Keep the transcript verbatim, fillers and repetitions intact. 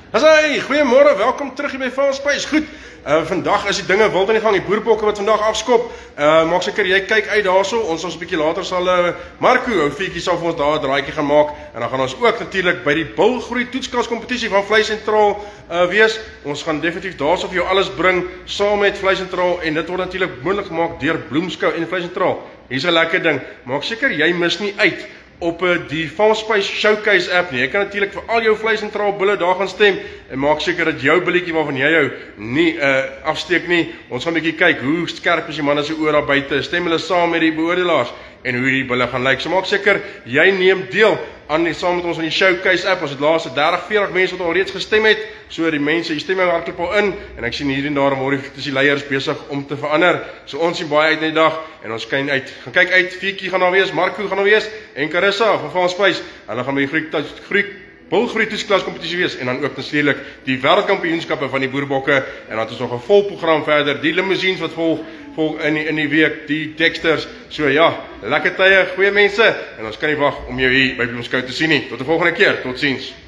Hey, goeiemôre, welkom terug hier by Valspys. Goed, uh, vandag is die dinge wild in die gang, die boerbokke wat vandag afskop. Uh, maak seker jy kyk uit daarso. Ons ons 'n bietjie later sal uh, Marco, ou fietjie sal vir ons daar 'n draaitjie gaan maak en dan gaan ons ook natuurlik by die bulgroei toetskas kompetisie van Vleis Sentraal uh, wees. Ons gaan definitief daarso vir jou alles bring saam met Vleis Sentraal en dit word natuurlik moontlik gemaak deur Bloemskou en Vleis Sentraal. Hier's 'n lekker ding. Maak seker jy mis nie uit op die Valspys Showcase app nie. Jy kan natuurlik vir al jou Vleis Sentraal bulle daar gaan stem en maak seker dat jou billetjie waarvan jy jou nie uh, afsteek nie. Ons gaan 'n bietjie kyk hoe skerp is die manne se oor daar buite. Stem hulle saam met die beoordelaars en hoe die bulle gaan lyk. So maak seker jy neem deel aan die saam met ons in die Showcase app. Ons het laaste dertig, veertig mense wat al reeds gestem het. So die mense, die stemme hardloop al in en ek sien hier en daar word die leiers besig om te verander. So ons sien baie uit in die dag en ons kyk uit. Gaan kyk uit, Fietjie gaan daar wees, Marco gaan daar wees en Carissa van Valspys. Hulle gaan by die groei groei bulgroei toetsklas kompetisie wees en dan ook natuurlik die wêreldkampioenskappe van die boerbokke en dan het ons nog 'n vol program verder. Die limousines wat volg volg in die, in die week, die Dexters. So ja, lekker tye, goeie mense en ons kan nie wag om jou hier by Bloemskou te sien nie. Tot die volgende keer. Totsiens.